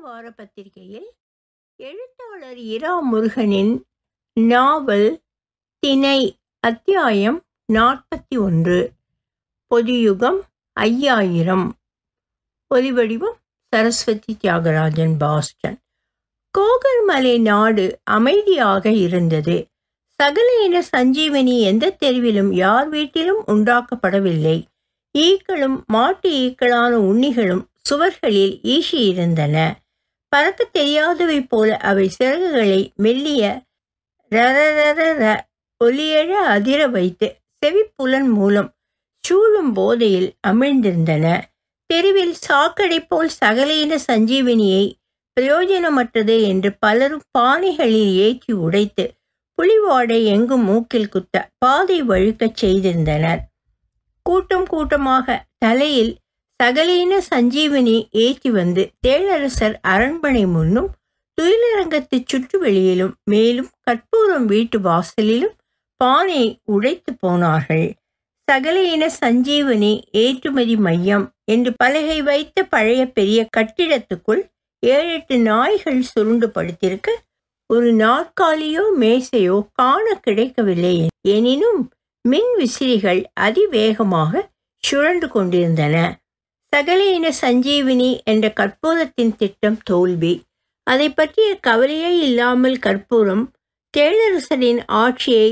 வார பத்திரிகையில் எழுத்தாளர் இரா முருகனின் நாவல் திணை அத்தியாயம் 41 பொதுயுகம் 5000. ஒலிவடிவம் சரஸ்வதி தியாகராஜன், பாஸ்டன். கோகர்மலை நாடு அமைதியாக இருந்தது. சகல இன சஞ்சீவனி எந்த தெருவிலும் யார் வீட்டிலும் உண்டாக்கப்படவில்லை. ஈக்களும் மாட்டு ஈக்களான உண்ணிகளும் சுவர்களில் ஈசியிருந்தன. பறக்க தெரியாதவை போல அவை சிறகுகளை மெல்லிய ரரரர ஒலியழ அதிர வைத்து செவிப்புலன் மூலம் சூழும் போதையில் அமிழ்ந்திருந்தன. தெருவில் சாக்கடை போல் சகல இன சஞ்சீவனியை பிரயோஜனமற்றது என்று பலரும் பானைகளில் ஏற்றி உடைத்து புலிவாடை எங்கும் மூக்கில் குத்த பாதை வழுக்கச் செய்திருந்தனர். கூட்டம் கூட்டமாக தலையில் சகலீன சஞ்சீவனி ஏற்றி வந்து தேளரசர் அரண்மனை முன்னும் துயிலரங்கத்து சுற்றுவெளியிலும் மேலும் கற்பூரம் வீட்டு வாசலிலும் பானை உடைத்து போனார்கள். சகல இன சஞ்சீவனி ஏற்றுமதி மையம் என்று பலகை வைத்த பழைய பெரிய கட்டிடத்துக்குள் 7-8 நாய்கள் சுருண்டு படுத்திருக்க ஒரு நாற்காலியோ மேசையோ காண கிடைக்கவில்லை. எனினும் மின் விசிறிகள் அதிவேகமாக சுழன்று கொண்டிருந்தன. சகல இன சஞ்சீவினி என்ற கற்பூரத்தின் திட்டம் தோல்வி. அதை பற்றிய கவலையே இல்லாமல் கற்பூரம் தேளரசரின் ஆட்சியை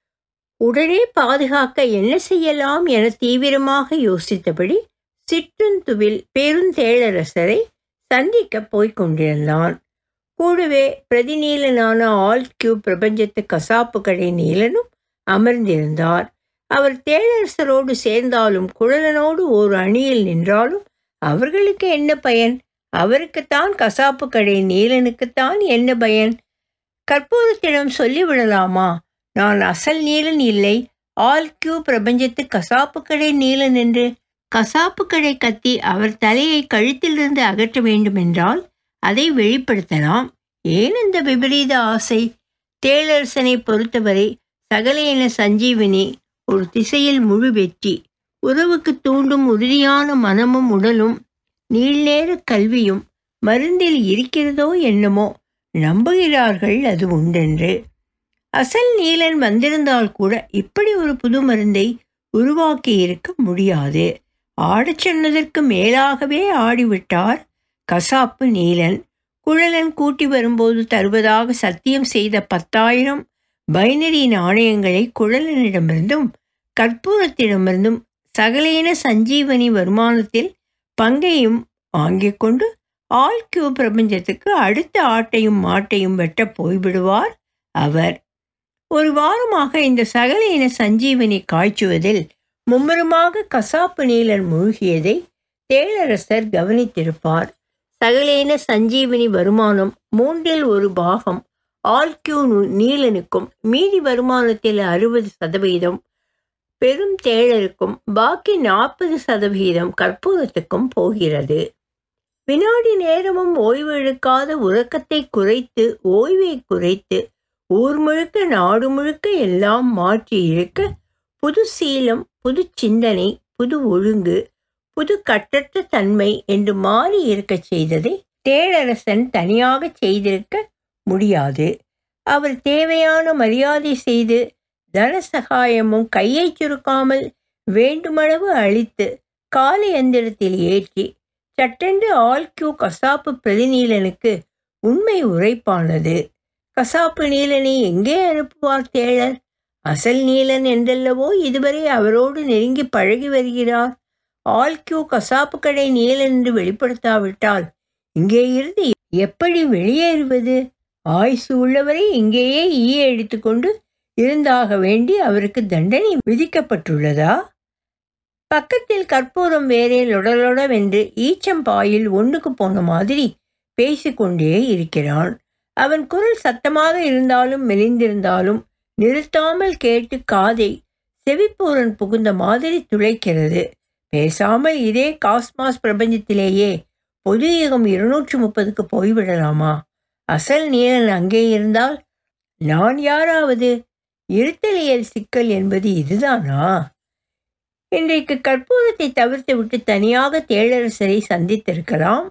உடனே பாதுகாக்க என்ன செய்யலாம் என தீவிரமாக யோசித்தபடி சிற்றுந்துவில் பெருந்தேளரசரை சந்திக்க போய்க் கொண்டிருந்தான். கூடவே பிரதிநீலனான ஆல்கியூ பிரபஞ்சத்து கசாப்பு கடை நீலனும் அமர்ந்திருந்தார். அவர் தேளரசரோடு சேர்ந்தாலும் குழலனோடு ஓர் அணியில் நின்றாலும் அவர்களுக்கு என்ன பயன்? அவருக்குத்தான் கசாப்பு கடை நீலனுக்குத்தான் என்ன பயன்? கற்பூரத்திடம் சொல்லிவிடலாமா, நான் அசல் நீலன் இல்லை, ஆல்கியூ பிரபஞ்சத்து கசாப்பு கடை நீலன் என்று? கசாப்பு கடை கத்தி அவர் தலையை கழுத்திலிருந்து அகற்ற வேண்டுமென்றால் அதை வெளிப்படுத்தலாம். ஏன் அந்த விபரீத ஆசை? தேளரசனை பொறுத்தவரை சகல இன சஞ்சீவினி ஒரு திசையில் முழு வெற்றி. உறவுக்கு தூண்டும் உறுதியான மனமும் உடலும் நீள்நேர கல்வியும் மருந்தில் இருக்கிறதோ என்னமோ நம்புகிறார்கள் அது உண்டென்று. அசல் நீலன் வந்திருந்தால் கூட இப்படி ஒரு புது மருந்தை உருவாக்கி இருக்க முடியாது. ஆடச் சொன்னதற்கு மேலாகவே ஆடிவிட்டார் கசாப்பு நீலன். குழலன் கூட்டி வரும்போது தருவதாக சத்தியம் செய்த 10,000 பைனரி நாணயங்களை குழலனிடமிருந்தும் கற்பூரத்திடமிருந்தும் சகலேன சஞ்சீவனி வருமானத்தில் பங்கையும் வாங்கிக் கொண்டு ஆல்கியூ பிரபஞ்சத்துக்கு அடுத்த ஆட்டையும் மாட்டையும் வெட்ட போய்விடுவார் அவர். ஒரு வாரமாக இந்த சகலேன சஞ்சீவனி காய்ச்சுவதில் மும்முரமாக கசாப்பு நீலன் மூழ்கியதை தேளரசர் கவனித்திருப்பார். சகலேன சஞ்சீவனி வருமானம் 1/3 பாகம் ஆல்கியூ நீலனுக்கும், மீதி வருமானத்தில் 60% பெரும் தேளருக்கும், பாக்கி 40% கற்பூரத்துக்கும் போகிறது. வினாடி நேரமும் ஓய்வு எடுக்காத உறக்கத்தை குறைத்து ஓய்வை குறைத்து ஊர் முழுக்க நாடு முழுக்க எல்லாம் மாற்றி இருக்க புது சீலம், புது சிந்தனை, புது ஒழுங்கு, புது கட்டற்ற தன்மை என்று மாறி இருக்கச் செய்ததை தேளரசன் தனியாக செய்திருக்க முடியாது. அவர் தேவையான மரியாதை செய்து தன சகாயமும் கையை சுருக்காமல் வேண்டுமளவு அளித்து கால எந்திரத்தில் ஏற்றி சட்டென்று ஆல்கியூ கசாப்பு பிரதிநீலனுக்கு உண்மை உரைப்பானது. கசாப்பு நீலனை எங்கே அனுப்புவார் தேளர்? அசல் நீலன் என்றல்லவோ இதுவரை அவரோடு நெருங்கி பழகி வருகிறார். ஆல்கியூ கசாப்பு கடை நீலன் என்று வெளிப்படுத்தாவிட்டால் இங்கே இருந்து எப்படி வெளியேறுவது? ஆயுசு உள்ளவரை இங்கேயே ஈய எடுத்துக்கொண்டு இருந்தாக வேண்டி அவருக்கு தண்டனை விதிக்கப்பட்டுள்ளதா? பக்கத்தில் கற்பூரம் வேறே லொடலொடவென்று ஈச்சம்பாயில் ஒன்றுக்கு போன மாதிரி பேசிக்கொண்டே இருக்கிறான். அவன் குரல் சத்தமாக இருந்தாலும் மெலிந்திருந்தாலும் நிறுத்தாமல் கேட்டு காதை செவிப்பூரன் புகுந்த மாதிரி துளைக்கிறது. பேசாமல் இதே காஸ்மாஸ் பிரபஞ்சத்திலேயே பொது யுகம் 230க்கு போய்விடலாமா? அசல் நீலன் அங்கே இருந்தால் நான் யாராவது? இருத்தலியல் சிக்கல் என்பது இதுதானா? இன்றைக்கு கற்பூரத்தை தவிர்த்து விட்டு தனியாக தேளரசரை சந்தித்திருக்கலாம்.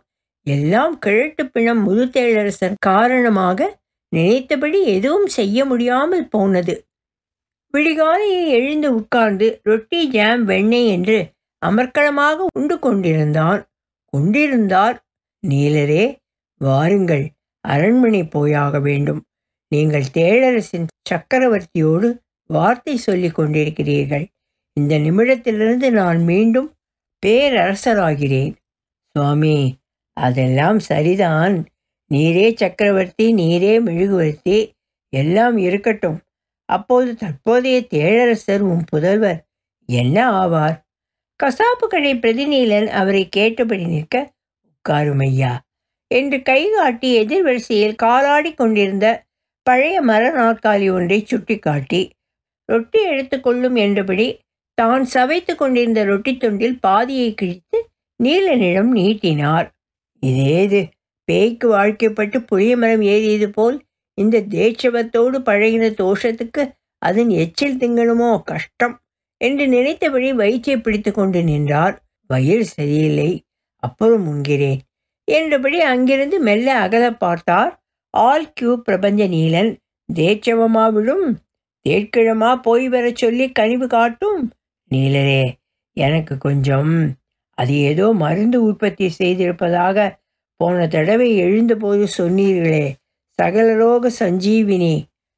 எல்லாம் கிழட்டு பிணம் முதுதேளரசன் காரணமாக நினைத்தபடி எதுவும் செய்ய முடியாமல் போனது. விடிகாலையில் எழுந்து உட்கார்ந்து ரொட்டி ஜாம் வெண்ணெய் என்று அமர்க்களமாக உண்டு கொண்டிருந்தார். நீலரே, வாருங்கள், அரண்மனை போயாக வேண்டும். நீங்கள் தேளரசின் சக்கரவர்த்தியோடு வார்த்தை சொல்லிக் கொண்டிருக்கிறீர்கள். இந்த நிமிடத்திலிருந்து நான் மீண்டும் பேரரசராகிறேன். சுவாமி, அதெல்லாம் சரிதான். நீரே சக்கரவர்த்தி, நீரே மெழுகுவர்த்தி, எல்லாம் இருக்கட்டும். அப்போது தற்போதைய தேளரசர் உன் புதல்வர் என்ன ஆவார்? கசாப்பு கடை பிரதிநீலன் அவரை கேட்டபடி நிற்க, உட்காரும் ஐயா என்று கைகாட்டி எதிர்வரிசையில் காலாடி கொண்டிருந்த பழைய மர நாற்காலி ஒன்றை சுட்டி காட்டி ரொட்டி எடுத்துக்கொள்ளும் என்றபடி தான் சவைத்து கொண்டிருந்த ரொட்டி துண்டில் பாதியை கிழித்து நீலனிடம் நீட்டினார். இதேது பேய்க்கு வாழ்க்கைப்பட்டு புளிய மரம் ஏறியது போல் இந்த தேட்சவத்தோடு பழகின தோஷத்துக்கு அதன் எச்சில் திங்கணுமோ கஷ்டம் என்று நினைத்தபடி வயிற்றை பிடித்து கொண்டு நின்றார். வயிறு சரியில்லை, அப்புறம் உண்கிறேன் என்றபடி அங்கிருந்து மெல்ல அகல பார்த்தார். ஆல் கியூ பிரபஞ்ச நீலன். தேட்சவமா விடும், தேட்கிழமா போய் வர சொல்லி கனிவு காட்டும். நீலரே, எனக்கு கொஞ்சம், அது ஏதோ மருந்து உற்பத்தி செய்திருப்பதாக போன தடவை எழுந்தபோது சொன்னீர்களே, சகலரோக சஞ்சீவினி.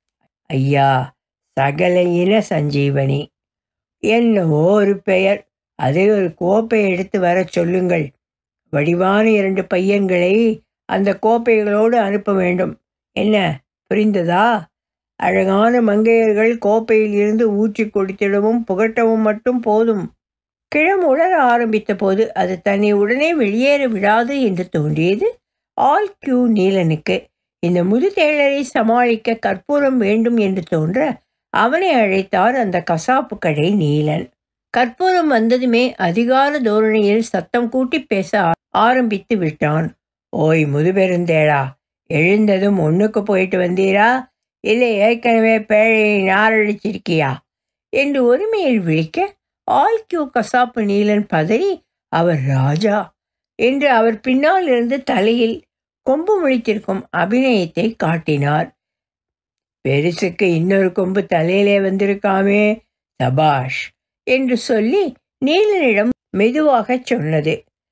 ஐயா, சகல இன சஞ்சீவனி என்னவோ ஒரு பெயர். அதை ஒரு கோப்பை எடுத்து வர சொல்லுங்கள். வடிவான 2 பையன்களை அந்த கோப்பைகளோடு அனுப்ப வேண்டும். என்ன, புரிந்ததா? அழகான மங்கையர்கள் கோப்பையில் இருந்து ஊற்றி கொடுத்திடவும் புகட்டவும் மட்டும் போதும். கிழம் உணர ஆரம்பித்த போது அது தன்னை உடனே வெளியேற விடாது என்று தோன்றியது ஆல் கியூ நீலனுக்கு. இந்த முதுதேளரை சமாளிக்க கற்பூரம் வேண்டும் என்று தோன்ற அவனை அழைத்தார் அந்த கசாப்பு கடை நீலன். கற்பூரம் வந்ததுமே அதிகார தோரணையில் சத்தம் கூட்டி பேச ஆரம்பித்து விட்டான். ஓய் முதுபெருந்தேளா, எழுந்ததும் ஒன்றுக்கு போயிட்டு வந்தீரா, இல்லை ஏற்கனவே பேழையை நாரடிச்சிருக்கியா என்று ஒருமையில் விழிக்க, ஆல் கியூ கசாப்பு நீலன் பதறி, அவர் ராஜா என்று அவர் பின்னால் இருந்து தலையில் கொம்பு முழித்திருக்கும் அபிநயத்தை காட்டினார். பெருசுக்கு இன்னொரு கொம்பு தலையிலே வந்திருக்காமே, சபாஷ் என்று சொல்லி நீலனிடம் மெதுவாக சொன்னது.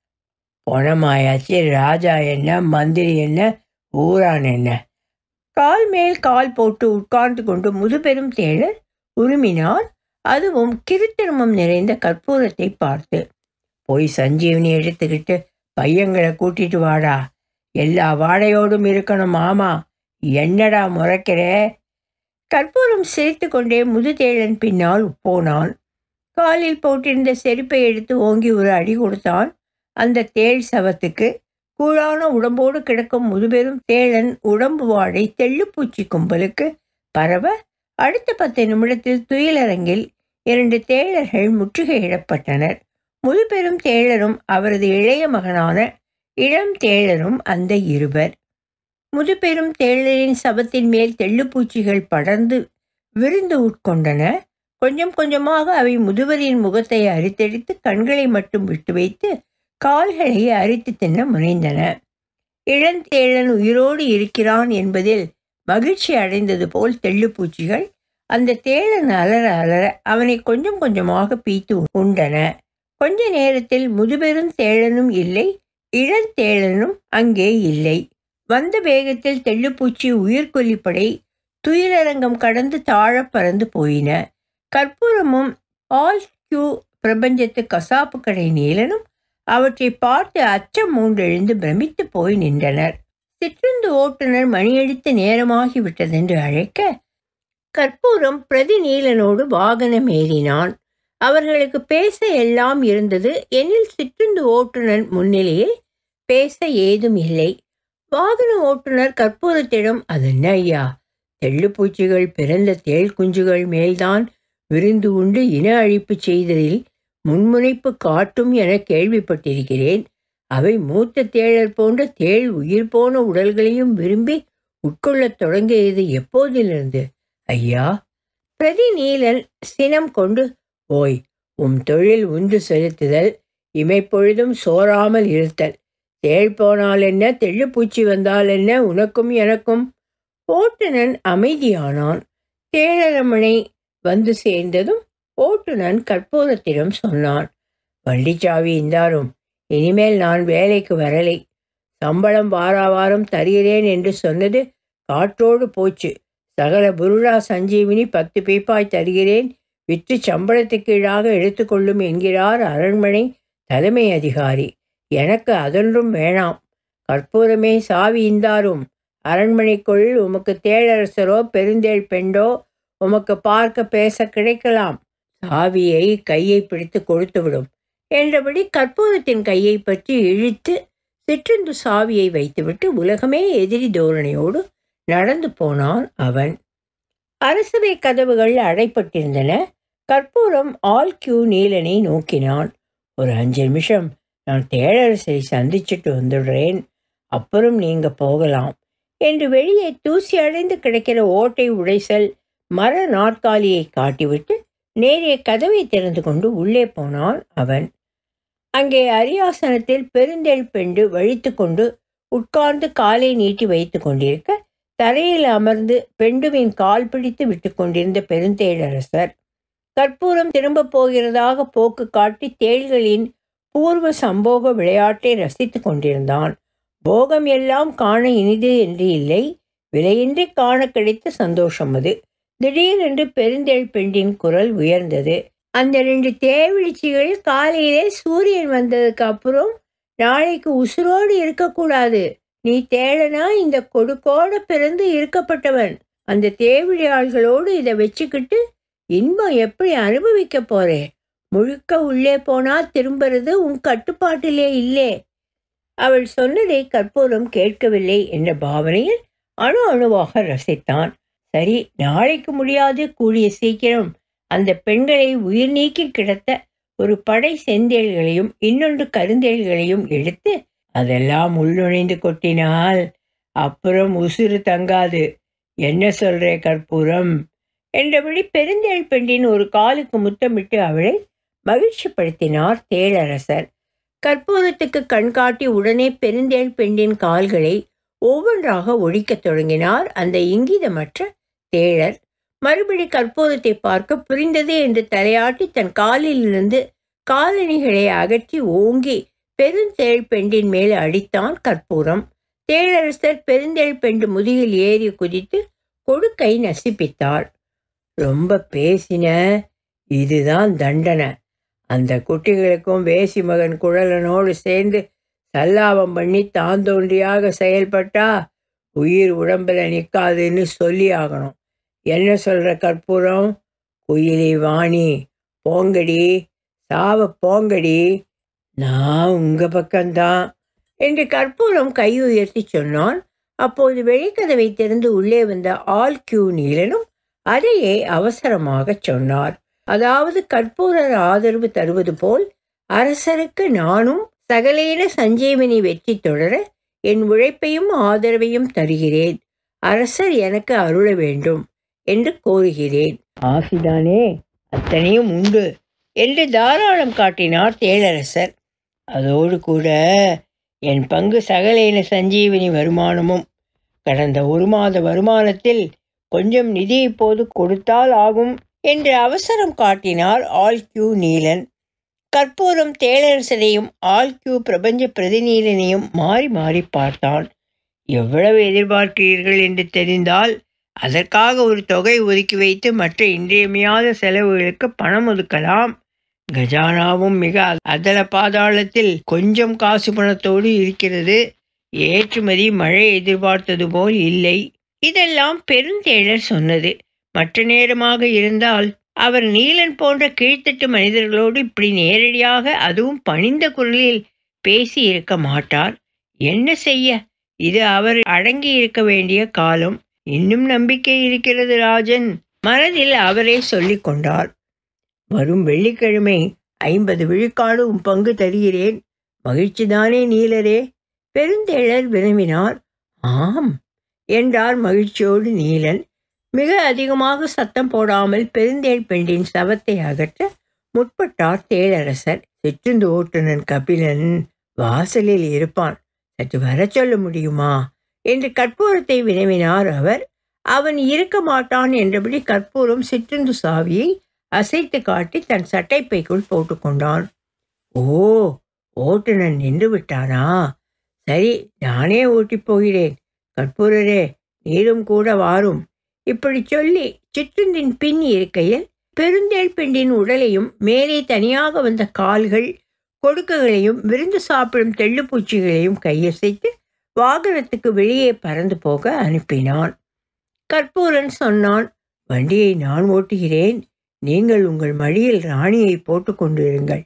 பொணமாயாச்சு, ராஜா என்ன, மந்திரி என்ன, ஊரான் என்ன? கால் மேல் கால் போட்டு உட்கார்ந்து கொண்டு முதுபெரும் தேளர் உருமினார். அதுவும் கிருத்திரமம் நிறைந்த கற்பூரத்தை பார்த்து. போய் சஞ்சீவனி எடுத்துக்கிட்டு பையங்களை கூட்டிட்டு வாடா, எல்லா வாடையோடும் இருக்கணும். ஆமா, என்னடா முறைக்கிறே? கற்பூரம் சிரித்து கொண்டே முதுதேளன் பின்னால் போனான். காலில் போட்டிருந்த செருப்பை எடுத்து ஓங்கி ஒரு அடி கொடுத்தான் அந்த தேள் சவத்துக்கு. கூழான உடம்போடு கிடக்கும் முதுபெரும் தேளன் உடம்பு வாடை தெள்ளுப்பூச்சி கும்பலுக்கு பரவ அடுத்த 10 நிமிடத்தில் துயிலரங்கில் 2 தேளர்கள் முற்றுகையிடப்பட்டனர். முதுபெரும் தேளரும் அவரது இளைய மகனான இளம் தேளரும் அந்த இருவர். முதுபெரும் தேளரின் சபத்தின் மேல் தெள்ளுப்பூச்சிகள் படர்ந்து விருந்து உட்கொண்டன. கொஞ்சம் கொஞ்சமாக அவை முதுவரின் முகத்தை அரித்தெடுத்து கண்களை மட்டும் விட்டு வைத்து கால்களை அரித்து தின்ன முனைந்தன. இளந்தேளன் உயிரோடு இருக்கிறான் என்பதில் மகிழ்ச்சி அடைந்தது போல் தெள்ளுப்பூச்சிகள் அந்த தேளன் அலற அலற அவனை கொஞ்சம் கொஞ்சமாக பீத்து உண்டன. கொஞ்ச நேரத்தில் முதுபெரும் தேளனும் இல்லை, இளந்தேளனும் அங்கே இல்லை. வந்த வேகத்தில் தெள்ளுப்பூச்சி உயிர்கொல்லிப்படை துயிலரங்கம் கடந்து தாழ பறந்து போயின. கற்பூரமும் ஆல் கியூ பிரபஞ்சத்து கசாப்பு கடை நீலனும் அவற்றை பார்த்து அச்சம் மூண்டெழுந்து பிரமித்து போய் நின்றனர். சிற்றுந்து ஓட்டுநர் மணியடித்து நேரமாகிவிட்டதென்று அழைக்க கற்பூரம் பிரதி நீலனோடு வாகனம் ஏறினான். அவர்களுக்கு பேச எல்லாம் இருந்தது. எனில் சிற்றுந்து ஓட்டுநர் முன்னிலையில் பேச ஏதும் இல்லை. வாகன ஓட்டுநர் கற்பூரத்திடம், அதென்ன ஐயா, தெள்ளுப்பூச்சிகள் பிறந்த தேள் குஞ்சுகள் மேல்தான் விருந்து உண்டு இன அழிப்பு செய்ததில் முன்முனைப்பு காட்டும் என கேள்விப்பட்டிருக்கிறேன். அவை மூத்த தேளர் போன்ற தேள் உயிர் போன உடல்களையும் விரும்பி உட்கொள்ளத் தொடங்கியது எப்போதிலிருந்து ஐயா? பிரதி நீலன் சினம் கொண்டு, ஓய், தொழில் உந்து செலுத்துதல், இமைப்பொழுதும் சோறாமல் இருத்தல், தேள் போனால் என்ன, தெள்ளுப்பூச்சி வந்தால் என்ன, உனக்கும் எனக்கும். ஓட்டுநன் அமைதியானான். தேளரமனை வந்து சேர்ந்ததும் ஓட்டுநன் கற்பூரத்திடம் சொன்னான், வண்டிச்சாவி இந்தாரும். இனிமேல் நான் வேலைக்கு வரலை. சம்பளம் வாராவாரம் தருகிறேன் என்று சொன்னது காற்றோடு போச்சு. சகல புருடா சஞ்சீவினி 10 பீப்பாய் தருகிறேன், விற்று சம்பளத்துக்கு கீழாக எடுத்துக்கொள்ளும் என்கிறார் அரண்மனை தலைமை அதிகாரி. எனக்கு அதொன்றும் வேணாம். கற்பூரமே சாவி இந்தாரும். அரண்மனைக்குள் உமக்கு தேளரசரோ பெருந்தேள் பெண்டோ உமக்கு பார்க்க பேச கிடைக்கலாம். சாவியை கையை பிடித்து கொடுத்துவிடும் என்றபடி கற்பூரத்தின் கையை பற்றி இழுத்து சிற்றுந்து சாவியை வைத்துவிட்டு உலகமே எதிரி தோரணையோடு நடந்து போனான் அவன். அரசவை கதவுகள் அடைப்பட்டிருந்தன. கற்பூரம் ஆல்கியூ நீலனை நோக்கினான். ஒரு 5 நிமிஷம் நான் தேளரசரை சந்திச்சுட்டு வந்துடுறேன், அப்புறம் நீங்க போகலாம் என்று வெளியே தூசி அடைந்து கிடக்கிற ஓட்டை உடைசல் மர நாற்காலியை காட்டிவிட்டு நேரே கதவை திறந்து கொண்டு உள்ளே போனான் அவன். அங்கே அரியாசனத்தில் பெருந்தேள் பெண்டு வழித்து கொண்டு உட்கார்ந்து காலை நீட்டி வைத்து கொண்டிருக்க, தரையில் அமர்ந்து பெண்டுவின் கால் பிடித்து விட்டு கொண்டிருந்த பெருந்தேளரசர் கற்பூரம் திரும்ப போகிறதாக போக்கு காட்டி தேள்களின் பூர்வ சம்போக விளையாட்டை ரசித்து கொண்டிருந்தான். போகம் எல்லாம் காண இனிது என்று இல்லை, விலையின்றி காண கிடைத்த சந்தோஷம் அது. திடீரென்று பெருந்தேள் பெண்டின் குரல் உயர்ந்தது. அந்த 2 தேவிழிச்சிகள் காலையிலே சூரியன் வந்ததுக்கு அப்புறம் நாளைக்கு உசுரோடு இருக்கக்கூடாது. நீ தேடனா இந்த கொடுக்கோட பிறந்து இருக்கப்பட்டவன். அந்த தேவிழியாள்களோடு இதை வச்சுக்கிட்டு இன்பம் எப்படி அனுபவிக்க போறே? முழுக்க உள்ளே போனா திரும்புறது உன் கட்டுப்பாட்டிலே இல்லே. அவள் சொன்னதை கற்பூரம் கேட்கவில்லை என்ற பாவனையில் அணு அணுவாக ரசித்தான். சரி, நாளைக்கு முடியாது, கூடிய சீக்கிரம் அந்த பெண்களை உயிர் நீக்கி கிடத்த ஒரு படை செந்தேள்களையும் இன்னொன்று கருந்தேள்களையும் எடுத்து அதெல்லாம் உள்நுழைந்து கொட்டினால் அப்புறம் உசுறு தங்காது. என்ன சொல்றே கற்பூரம் என்றபடி பெருந்தேள் பெண்டின் ஒரு காலுக்கு முத்தமிட்டு அவளை மகிழ்ச்சிப்படுத்தினார் தேளரசர். கற்பூரத்துக்கு கண்காட்டி உடனே பெருந்தேள் பெண்டின் கால்களை ஒவ்வொன்றாக ஒழிக்கத் தொடங்கினார் அந்த இங்கிதமற்ற தேளர். மறுபடி கற்பூரத்தை பார்க்க புரிந்தது என்று தலையாட்டி தன் காலிலிருந்து காலணிகளை அகற்றி ஓங்கி பெருந்தேள் பெண்டின் மேல் அடித்தான் கற்பூரம். தேளரசர் பெருந்தேள் பெண்டு முதுகில் ஏறி குதித்து கொடுக்கை நசிப்பித்தாள். ரொம்ப பேசின, இதுதான் தண்டனை. அந்த குட்டிகளுக்கும் வேசி மகன் குழலனோடு சேர்ந்து சல்லாபம் பண்ணி தாந்தோன்றியாக செயல்பட்டா உயிர் உடம்புல நிற்காதுன்னு சொல்லி ஆகணும். என்ன சொல்ற கற்பூரம்? குயிலி வாணி, போங்கடி, சாவ போங்கடி, நான் உங்க பக்கம்தான் என்று கற்பூரம் கை உயர்த்தி சொன்னான். அப்போது வெளிக்கதவை திறந்து உள்ளே வந்த ஆல்கியூ நீலனும் அதையே அவசரமாக சொன்னார். அதாவது கற்பூரர் ஆதரவு தருவது போல் அரசருக்கு நானும் சகலேன சஞ்சீவனி வெற்றி தொடர என் உழைப்பையும் ஆதரவையும் தருகிறேன். அரசர் எனக்கு அருள வேண்டும் என்று கோருகிறேன். ஆசிதானே, அத்தனையும் உண்டு என்று தாராளம் காட்டினார் தேளரசர். அதோடு கூட என் பங்கு சகலேன சஞ்சீவனி வருமானமும். கடந்த 1 மாத வருமானத்தில் கொஞ்சம் நிதி இப்போது கொடுத்தால் ஆகும் என்று அவசரம் காட்டினார் ஆல்கியூ நீலன். கற்பூரம் தேளரசரையும் ஆல்கியூ பிரபஞ்ச பிரதிநீலனையும் மாறி மாறி பார்த்தான். எவ்வளவு எதிர்பார்க்கிறீர்கள் என்று தெரிந்தால் அதற்காக ஒரு தொகை ஒதுக்கி வைத்து மற்ற இன்றியமையாத செலவுகளுக்கு பணம் ஒதுக்கலாம். கஜானாவும் மிக அதல பாதாளத்தில் கொஞ்சம் காசு பணத்தோடு இருக்கிறது. ஏற்றுமதி மழை எதிர்பார்த்தது போல் இல்லை. இதெல்லாம் பெருந்தேளர் சொன்னது. மற்ற நேரமாக இருந்தால் அவர் நீலன் போன்ற கீழ்த்தட்டு மனிதர்களோடு இப்படி நேரடியாக, அதுவும் பணிந்த குரலில் பேசி இருக்க மாட்டார். என்ன செய்ய, இது அவர் அடங்கி இருக்க வேண்டிய காலம். இன்னும் நம்பிக்கை இருக்கிறது ராஜன், மனதில் அவரே சொல்லி கொண்டார். வரும் வெள்ளிக்கிழமை 50 விழுக்காடு உன் பங்கு தருகிறேன். மகிழ்ச்சிதானே நீலரே? பெருந்தேளர் வினவினார். ஆம் என்றார் மகிழ்ச்சியோடு நீலன். மிக அதிகமாக சத்தம் போடாமல் பெருந்தேள் பெண்டின் சவத்தை அகற்ற முற்பட்டார் தேளரசர். சிற்றுந்து ஓட்டுநன் கபிலன் வாசலில் இருப்பான். சற்று வர சொல்ல முடியுமா என்று கற்பூரத்தை வினவினார் அவர். அவன் இருக்க மாட்டான் என்றபடி கற்பூரம் சிற்றுண்டு சாவியை அசைத்து காட்டி தன் சட்டைப்பைக்குள் போட்டுக்கொண்டான். ஓ, ஓட்டுநன் நின்று விட்டானா? சரி, நானே ஓட்டிப் போகிறேன். கற்பூரரே, நீரும் கூட வாரும். இப்படி சொல்லி சிற்றுண்டின் பின் இருக்கையில் பெருந்தேள் பெண்டின் உடலையும் மேலே தனியாக வந்த கால்கள் கொடுக்குகளையும் விருந்து சாப்பிடும் தெள்ளுப்பூச்சிகளையும் கையசைத்து வாகனத்துக்கு வெளியே பறந்து போக அனுப்பினான். கற்பூரன் சொன்னான், வண்டியை நான் ஓட்டுகிறேன். நீங்கள் உங்கள் மடியில் ராணியை போட்டுக்கொண்டிருங்கள்.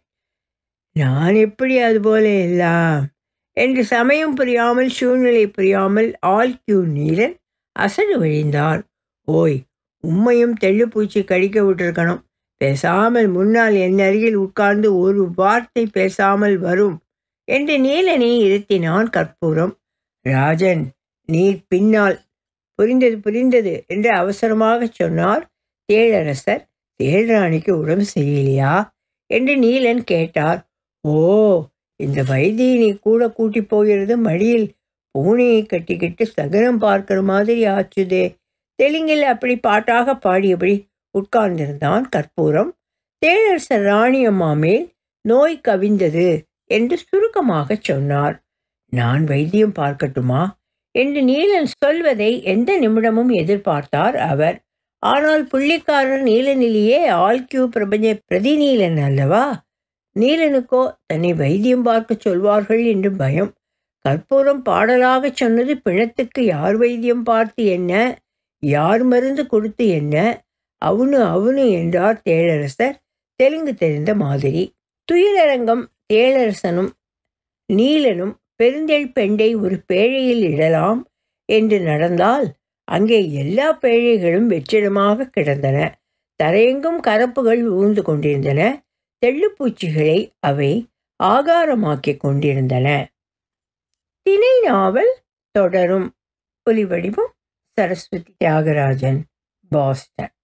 நான் எப்படி அதுபோல எல்லாம் என்று சமயம் புரியாமல் சூழ்நிலை புரியாமல் ஆல்கியூ நீலன் அசடு வழிந்தான். ஓய், உம்மையும் தெள்ளுப்பூச்சி கடிக்க விட்டுருக்கணும். பேசாமல் முன்னால் என் அருகில் உட்கார்ந்து ஒரு வார்த்தை பேசாமல் வரும் என்று நீலனை இருத்தினான் கற்பூரம். ராஜன், நீர் பின்னால். புரிந்தது புரிந்தது என்று அவசரமாக சொன்னார் தேளரசர். தேள்ராணிக்கு உடம்பு சரியில்லையா என்று நீலன் கேட்டார். ஓ, இந்த வைத்தியனை கூட கூட்டி போகிறது மடியில் பூனையை கட்டிக்கிட்டு சகனம் பார்க்கிற மாதிரி ஆச்சுதே. தெலுங்கில் அப்படி பாட்டாக பாடியபடி உட்கார்ந்திருந்தான் கற்பூரம். தேளரசர் ராணியம்மா மேல் நோய் கவிந்தது என்று சுருக்கமாக சொன்னார். நான் வைத்தியம் பார்க்கட்டுமா என்று நீலன் சொல்வதை எந்த நிமிடமும் எதிர்பார்த்தார் அவர். ஆனால் புள்ளிக்காரர் நீலனிலேயே ஆல்கியூ பிரபஞ்ச பிரதிநீலன் அல்லவா? நீலனுக்கோ தன்னை வைத்தியம் பார்க்க சொல்வார்கள் என்று பயம். கற்பூரம் பாடலாக சொன்னது பிணத்துக்கு யார் வைத்தியம் பார்த்து என்ன, யார் மருந்து கொடுத்து என்ன, அவனு என்றார் தேளரசர் தெலுங்கு தெரிந்த மாதிரி. துயிலரங்கம் தேளரசனும் நீலனும் பெருந்தேள் பெண்டை ஒரு பேழையில் இடலாம் என்று நடந்தால் அங்கே எல்லா பேழைகளும் வெற்றிடமாக கிடந்தன. தரையெங்கும் கரப்புகள் ஊர்ந்து கொண்டிருந்தன. தெள்ளுப்பூச்சிகளை அவை ஆகாரமாக்கிக் கொண்டிருந்தன. திணை நாவல் தொடரும். ஒலிவடிவம் சரஸ்வதி. தியாகராஜன், பாஸ்டன்.